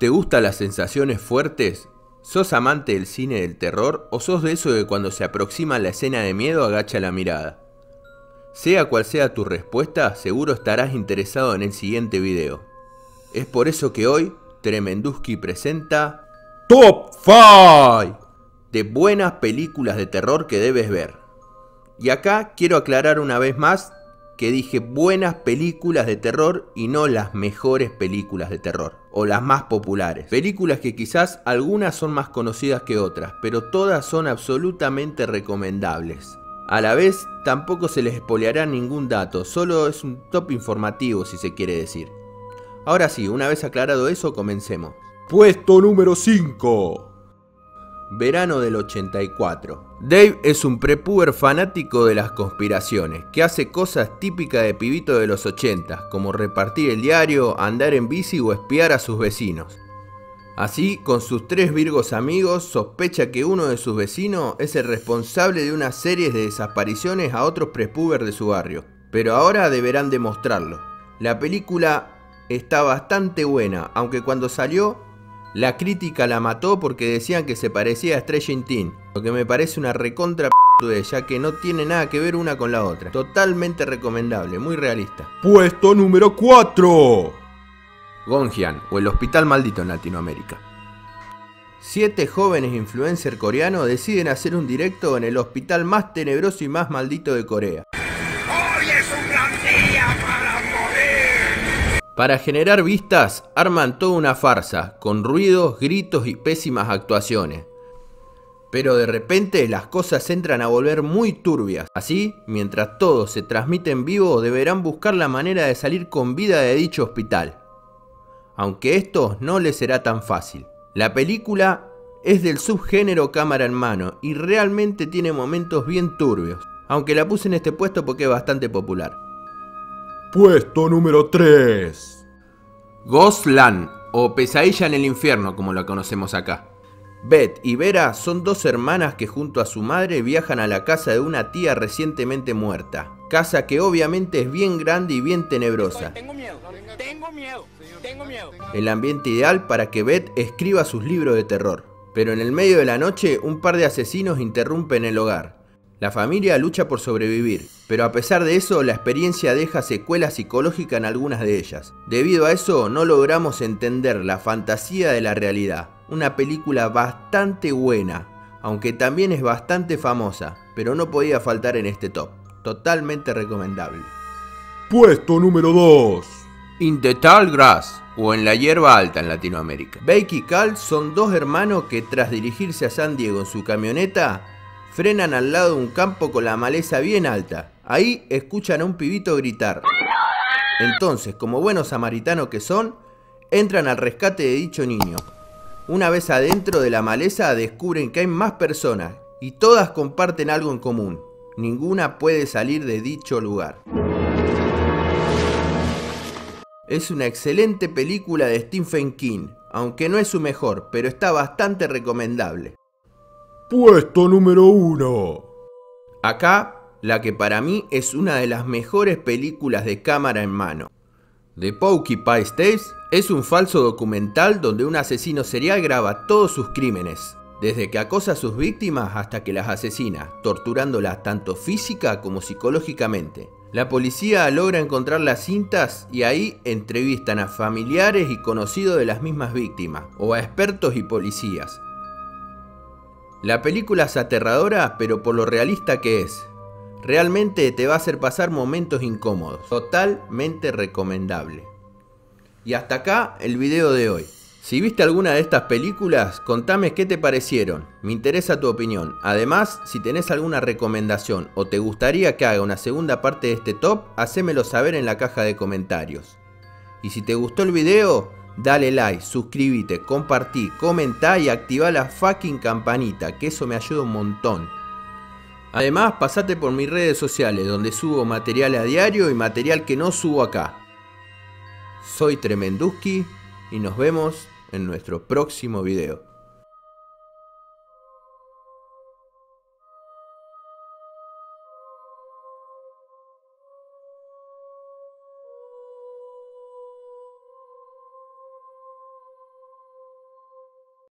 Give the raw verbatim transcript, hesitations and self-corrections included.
¿Te gustan las sensaciones fuertes? ¿Sos amante del cine del terror o sos de eso de cuando se aproxima la escena de miedo agacha la mirada? Sea cual sea tu respuesta, seguro estarás interesado en el siguiente video. Es por eso que hoy Tremenduski presenta Top cinco de buenas películas de terror que debes ver. Y acá quiero aclarar una vez más que dije buenas películas de terror y no las mejores películas de terror o las más populares. Películas que quizás algunas son más conocidas que otras, pero todas son absolutamente recomendables. A la vez tampoco se les espoleará ningún dato, solo es un top informativo si se quiere decir. Ahora sí, una vez aclarado eso, comencemos. Puesto número cinco. Verano del ochenta y cuatro. Dave es un prepuber fanático de las conspiraciones, que hace cosas típicas de pibito de los ochenta, como repartir el diario, andar en bici o espiar a sus vecinos. Así, con sus tres virgos amigos, sospecha que uno de sus vecinos es el responsable de una serie de desapariciones a otros prepuber de su barrio. Pero ahora deberán demostrarlo. La película está bastante buena, aunque cuando salió la crítica la mató porque decían que se parecía a Stranger Things, lo que me parece una recontra p***, ya que no tiene nada que ver una con la otra. Totalmente recomendable, muy realista. Puesto número cuatro. Gonjiam, o el hospital maldito en Latinoamérica. Siete jóvenes influencers coreanos deciden hacer un directo en el hospital más tenebroso y más maldito de Corea. ¡Hoy es un gran día para morir! Para generar vistas, arman toda una farsa, con ruidos, gritos y pésimas actuaciones. Pero de repente las cosas se entran a volver muy turbias. Así, mientras todo se transmite en vivo, deberán buscar la manera de salir con vida de dicho hospital. Aunque esto no les será tan fácil. La película es del subgénero cámara en mano y realmente tiene momentos bien turbios. Aunque la puse en este puesto porque es bastante popular. Puesto número tres. Ghostland, o Pesadilla en el Infierno como la conocemos acá. Beth y Vera son dos hermanas que junto a su madre viajan a la casa de una tía recientemente muerta. Casa que obviamente es bien grande y bien tenebrosa. Tengo miedo, tengo miedo, tengo miedo. El ambiente ideal para que Beth escriba sus libros de terror. Pero en el medio de la noche un par de asesinos interrumpen el hogar. La familia lucha por sobrevivir, pero a pesar de eso la experiencia deja secuelas psicológicas en algunas de ellas. Debido a eso no logramos entender la fantasía de la realidad. Una película bastante buena, aunque también es bastante famosa, pero no podía faltar en este top. Totalmente recomendable. Puesto número dos. In the Tall Grass, o En la hierba alta en Latinoamérica. Bake y Cal son dos hermanos que tras dirigirse a San Diego en su camioneta, frenan al lado de un campo con la maleza bien alta. Ahí escuchan a un pibito gritar. Entonces, como buenos samaritanos que son, entran al rescate de dicho niño. Una vez adentro de la maleza descubren que hay más personas y todas comparten algo en común. Ninguna puede salir de dicho lugar. Es una excelente película de Stephen King, aunque no es su mejor, pero está bastante recomendable. Puesto número uno. Acá, la que para mí es una de las mejores películas de cámara en mano. The Porcupine Tapes es un falso documental donde un asesino serial graba todos sus crímenes, desde que acosa a sus víctimas hasta que las asesina, torturándolas tanto física como psicológicamente. La policía logra encontrar las cintas y ahí entrevistan a familiares y conocidos de las mismas víctimas, o a expertos y policías. La película es aterradora, pero por lo realista que es. Realmente te va a hacer pasar momentos incómodos. Totalmente recomendable. Y hasta acá el video de hoy. Si viste alguna de estas películas, contame qué te parecieron. Me interesa tu opinión. Además, si tenés alguna recomendación o te gustaría que haga una segunda parte de este top, hacémelo saber en la caja de comentarios. Y si te gustó el video, dale like, suscríbete, compartí, comentá y activá la fucking campanita, que eso me ayuda un montón. Además, pasate por mis redes sociales, donde subo material a diario y material que no subo acá. Soy Tremenduski y nos vemos en nuestro próximo video.